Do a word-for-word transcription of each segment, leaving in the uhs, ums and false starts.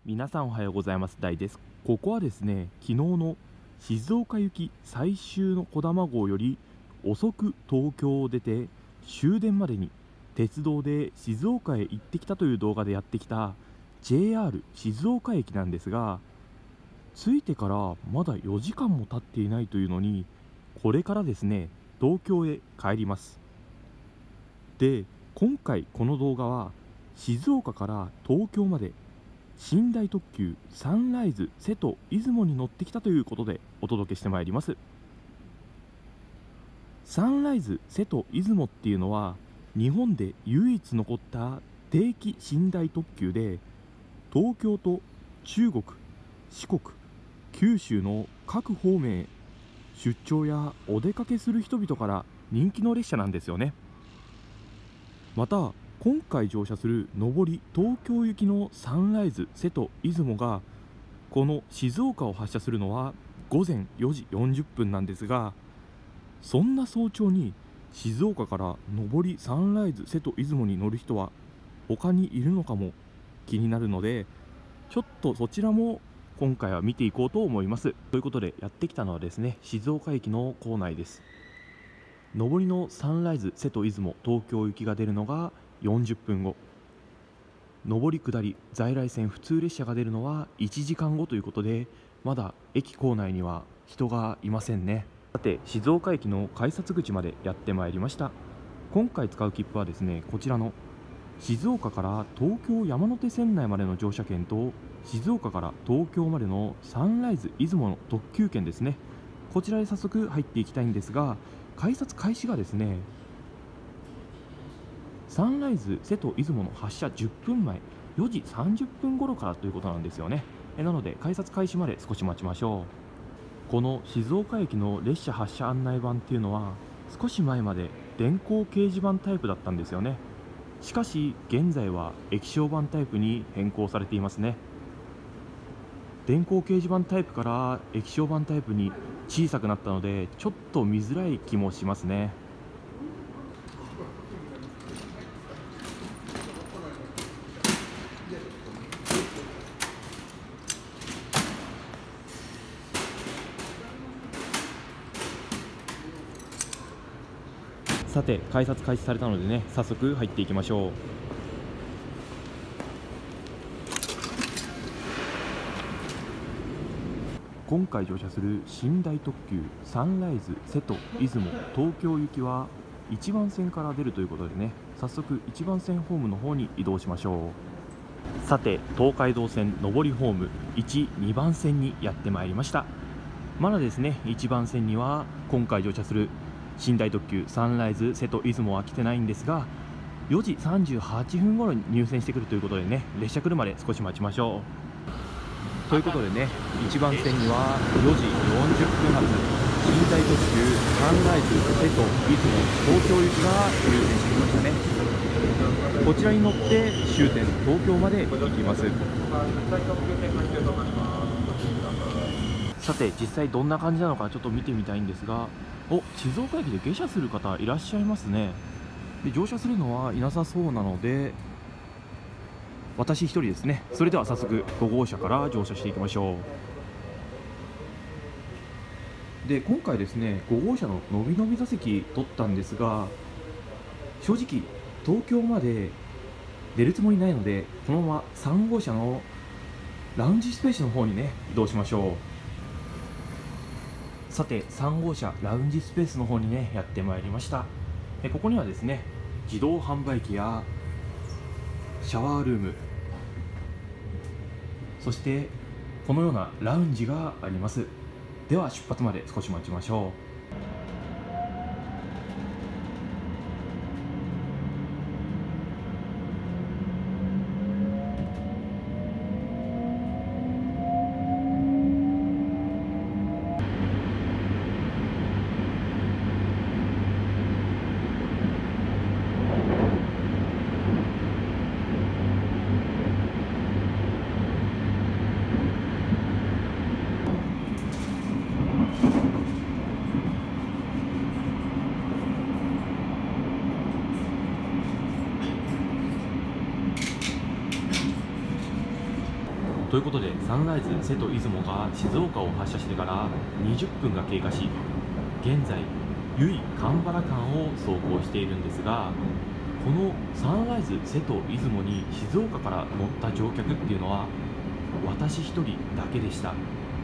皆さんおはようございます。大です。ここはですね、昨日の静岡行き最終のこだま号より遅く東京を出て終電までに鉄道で静岡へ行ってきたという動画でやってきた ジェイアール 静岡駅なんですが、着いてからまだよじかんも経っていないというのに、これからですね東京へ帰ります。で、今回この動画は静岡から東京まで寝台特急サンライズ瀬戸出雲に乗ってきたということでお届けしてまいります。サンライズ瀬戸出雲っていうのは日本で唯一残った定期寝台特急で、東京と中国、四国、九州の各方面へ出張やお出かけする人々から人気の列車なんですよね。また今回乗車する上り東京行きのサンライズ瀬戸出雲がこの静岡を発車するのはごぜんよじよんじゅっぷんなんですが、そんな早朝に静岡から上りサンライズ瀬戸出雲に乗る人は他にいるのかも気になるので、ちょっとそちらも今回は見ていこうと思います。ということでやってきたのはですね、静岡駅の構内です。上りのサンライズ瀬戸出雲東京行きが出るのがよんじゅっぷんご、上り下り在来線普通列車が出るのはいちじかんごということで、まだ駅構内には人がいませんね。さて、静岡駅の改札口までやってまいりました。今回使う切符はですね、こちらの静岡から東京山手線内までの乗車券と静岡から東京までのサンライズ出雲の特急券ですね。こちらで早速入っていきたいんですが、改札開始がですね、サンライズ瀬戸出雲の発車じゅっぷんまえ、よじさんじゅっぷん頃からということなんですよね。えなので改札開始まで少し待ちましょう。この静岡駅の列車発車案内板っていうのは少し前まで電光掲示板タイプだったんですよね。しかし現在は液晶板タイプに変更されていますね。電光掲示板タイプから液晶板タイプに小さくなったのでちょっと見づらい気もしますね。さて、改札開始されたのでね、早速入っていきましょう。今回乗車する寝台特急サンライズ瀬戸出雲東京行きはいちばん線から出るということでね、早速いちばん線ホームの方に移動しましょう。さて、東海道線上りホームいち、にばん線にやってまいりました。まだですね、いちばん線には今回乗車する寝台特急サンライズ瀬戸出雲は来てないんですが、よじさんじゅうはっぷん頃に入線してくるということでね、列車来るまで少し待ちましょう。ということでね、いちばん線にはよじよんじゅっぷん発寝台特急サンライズ瀬戸出雲東京行きが入線してきましたね。こちらに乗って終点東京まで行きます。さて、実際どんな感じなのかちょっと見てみたいんですが、お、静岡駅で下車する方いらっしゃいますね。で、乗車するのはいなさそうなので私一人ですね。それでは早速ご号車から乗車していきましょう。で、今回ですねご号車ののびのび座席取ったんですが、正直東京まで出るつもりないので、このままさん号車のラウンジスペースの方にね移動しましょう。さて、さん号車ラウンジスペースの方にねやってまいりました。で、ここにはですね自動販売機やシャワールーム、そしてこのようなラウンジがあります。では出発まで少し待ちましょう。 ということで、サンライズ瀬戸出雲が静岡を発車してからにじゅっぷんが経過し、現在由比蒲原間を走行しているんですが、このサンライズ瀬戸出雲に静岡から乗った乗客っていうのは私一人だけでした。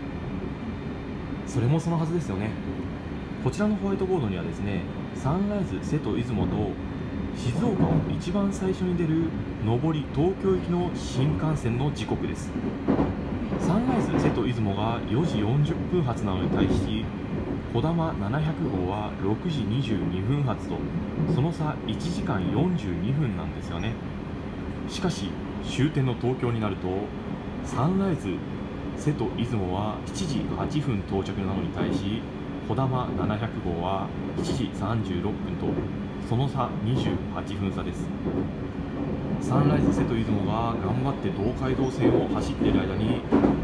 それもそのはずですよね。こちらのホワイトボードにはですね、サンライズ瀬戸出雲と静岡を一番最初に出る上り東京行きの新幹線の時刻です。サンライズ瀬戸出雲がよじよんじゅっぷん発なのに対し、こだまななひゃくごうはろくじにじゅうにふん発と、その差いちじかんよんじゅうにふんなんですよね。しかし終点の東京になると、サンライズ瀬戸出雲はしちじはっぷん到着なのに対し、こだまななひゃくごうはしちじさんじゅうろっぷんと、その差にじゅうはっぷん差です。サンライズ瀬戸出雲が頑張って東海道線を走っている間に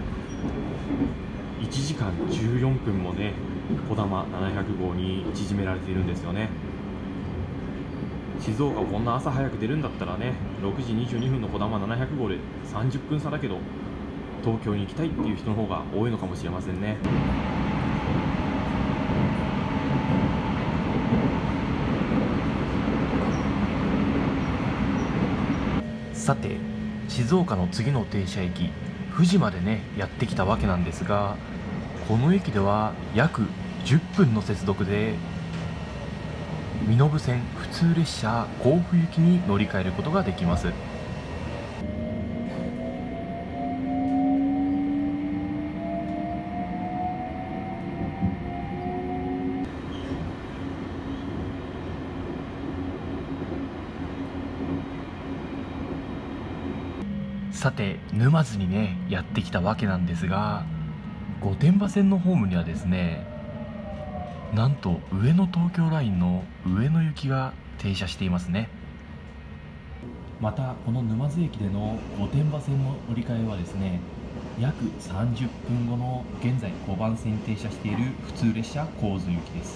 いちじかんじゅうよんぷんもね、こだまななひゃくごうに縮められているんですよね。静岡こんな朝早く出るんだったらね、ろくじにじゅうにふんのこだまななひゃくごうでさんじゅっぷん差だけど、東京に行きたいっていう人の方が多いのかもしれませんね。さて、静岡の次の停車駅富士までねやってきたわけなんですが、この駅では約じゅっぷんの接続で身延線普通列車甲府行きに乗り換えることができます。さて、沼津にねやってきたわけなんですが、御殿場線のホームにはですね、なんと上野東京ラインの上野行きが停車していますね。またこの沼津駅での御殿場線の乗り換えはですね、約さんじゅっぷんごの現在ごばん線に停車している普通列車神津行きです。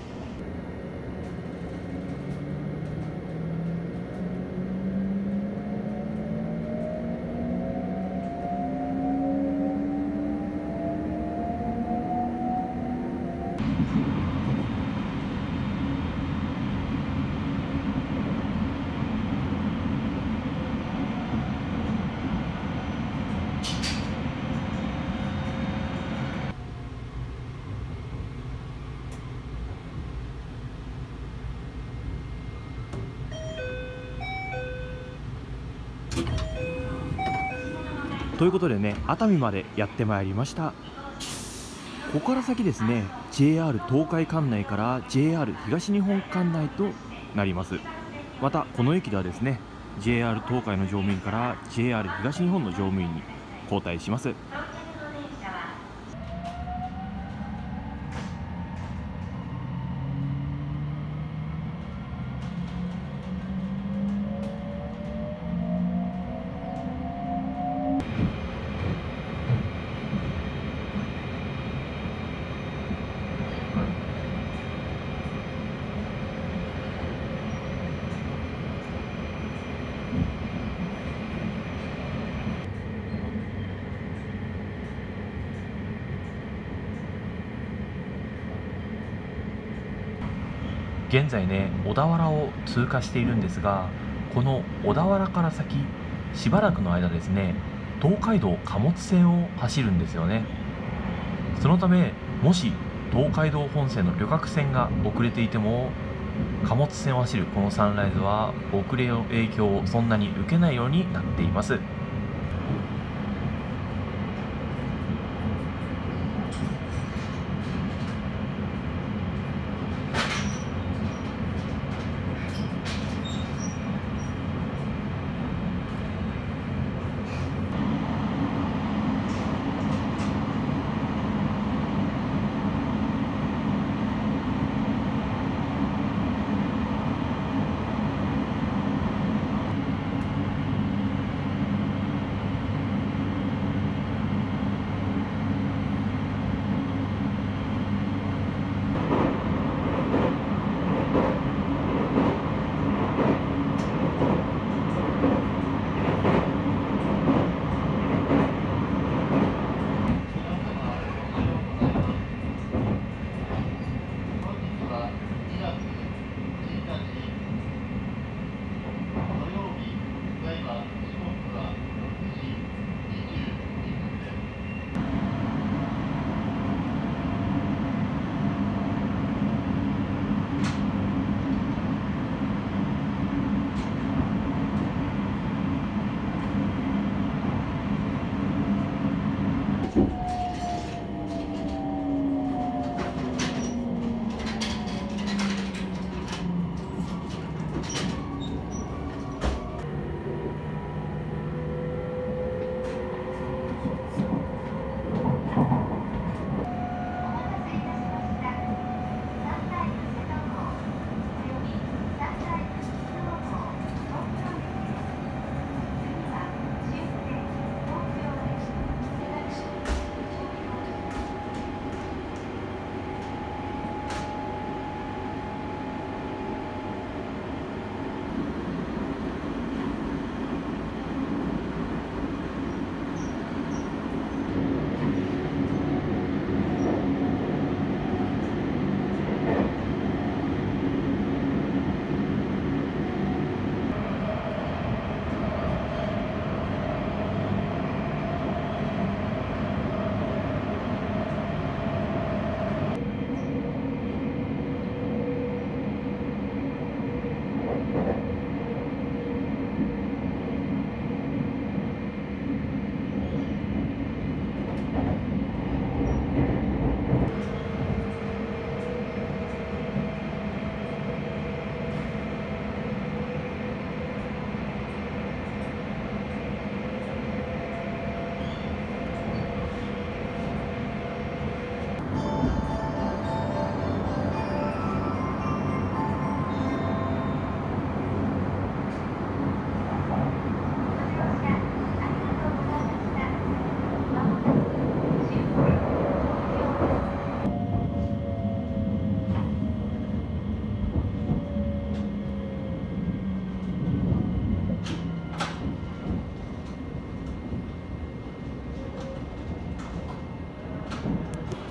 ということでね、熱海までやってまいりました。ここから先ですね、 ジェイアール 東海管内から ジェイアール 東日本管内となります。またこの駅ではですね、 ジェイアール 東海の乗務員から ジェイアール 東日本の乗務員に交代します。現在ね、小田原を通過しているんですが、この小田原から先しばらくの間ですね、東海道貨物線を走るんですよね。そのため、もし東海道本線の旅客船が遅れていても、貨物線を走るこのサンライズは遅れの影響をそんなに受けないようになっています。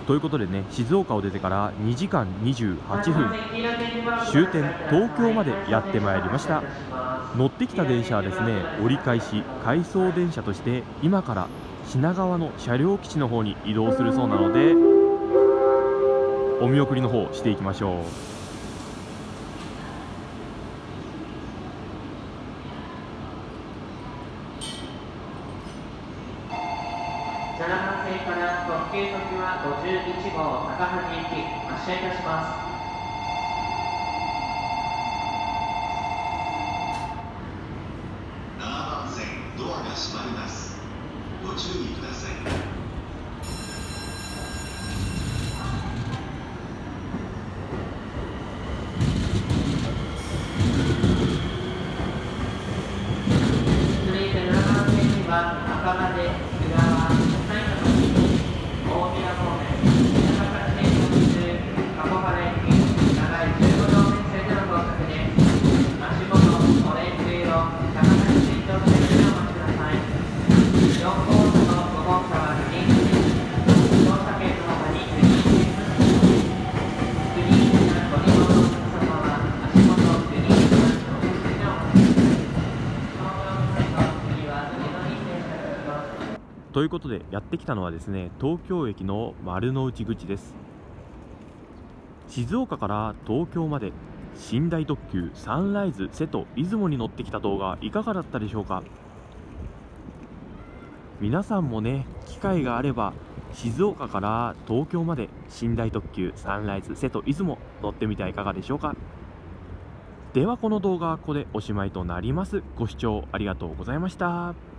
ということでね、静岡を出てからにじかんにじゅうはっぷん、終点東京までやってまいりました。乗ってきた電車はですね、折り返し回送電車として今から品川の車両基地の方に移動するそうなので、お見送りの方していきましょう。 ななばん線から特急ときはごじゅういちごう高萩行き発車いたします。 ななばん線ドアが閉まります。ご注意ください。 続いてななばん線には赤羽、浦和、埼玉県、大宮方面、高崎線特急加古原駅、長いじゅうごどうめ線での到着です。足元オレンジ色、高崎新潮線でお待ちください。よん号車のご号車はグリーンです。乗車券の他にグリーンです。グリーン車ご利用のお客様は足元グリーン車のお口でお待ちください。 ということでやってきたのはですね、東京駅の丸の内口です。静岡から東京まで寝台特急サンライズ瀬戸出雲に乗ってきた動画いかがだったでしょうか。皆さんもね、機会があれば静岡から東京まで寝台特急サンライズ瀬戸出雲乗ってみてはいかがでしょうか。ではこの動画はここでおしまいとなります。ご視聴ありがとうございました。